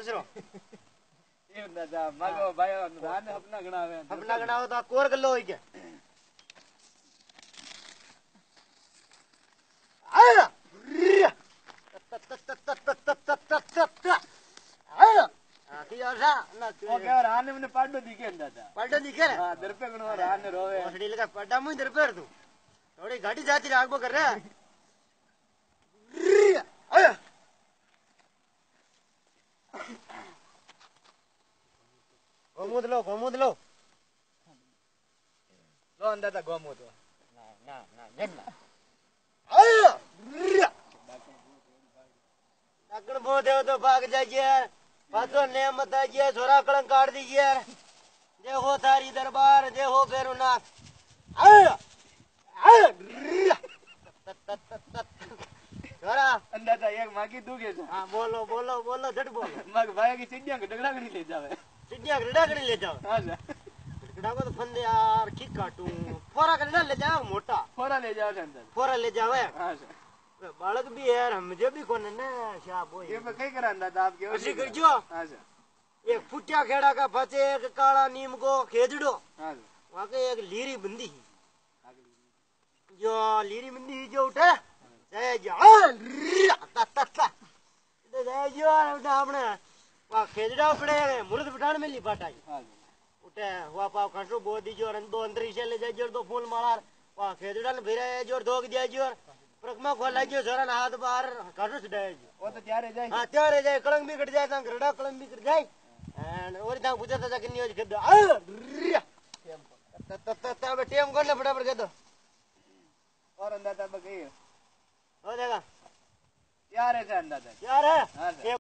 दूसरो ये दादा मगो भाई रान अपना गणावे अपना गणाओ तो कोर गल्लो होई के आया आखी आशा ना ओ के रान ने पाडो दिखे दादा पाडो दिखे हां दर पे गणो रान रोवे ओसड़ी लगा पाडा मुई दर पे तू थोड़ी गाड़ी जाती आगो कर रे आया गोमूद लो लो दादा गोमूद ना आया डकण बो देव तो भाग जाइए पाछो नेमत आइए छोरा कलंक काट दीजिए जे हो थारी दरबार जे हो फेरुनाथ आया छोरा दादा एक मागी दुगे से हाँ बोलो झट बोलो मग भाई की चिड़िया के डगड़ा गणी ले जावे चिड़िया गड़ा गड़ी ले जाओ हां सर गड़ा को तो फंदे यार की काटू फोरा गड़ा ले जाओ मोटा फोरा ले जाओ अंदर फोरा ले जाओ हां सर बालक भी है यार मुझे भी कोने ना शाब हो ये पे कई करा दादा आप के ऐसी कर जो हां सर एक फुटिया खेड़ा का फचे एक काला नीम को खेजड़ो हां वहां के एक लीरी बंदी जो लीरी बंदी जो उठे जय जो जो अपने वहां खेजड़ा पड़े मुर्द पठान में लिपाटाई हां उठे हुआ पाव खसो बो दी जो दो अंदर से ले जाए जो दो फूल मार वहां खेजड़ा ने भेरा जो धोक दिया जो प्रकमा खोला जो जोरा हाथ बाहर खसो छड़ाए जो वो तो त्यारे जाए हां त्यारे जाए कलंग भी कट जाए ता गरड़ा कलंग भी कट जाए एंड और ता पूछा था किन्नी हो खेद तब टेम करने फटाफट कह दो और अंदाजा बगई हो जाएगा यार है अंदाजा यार है हां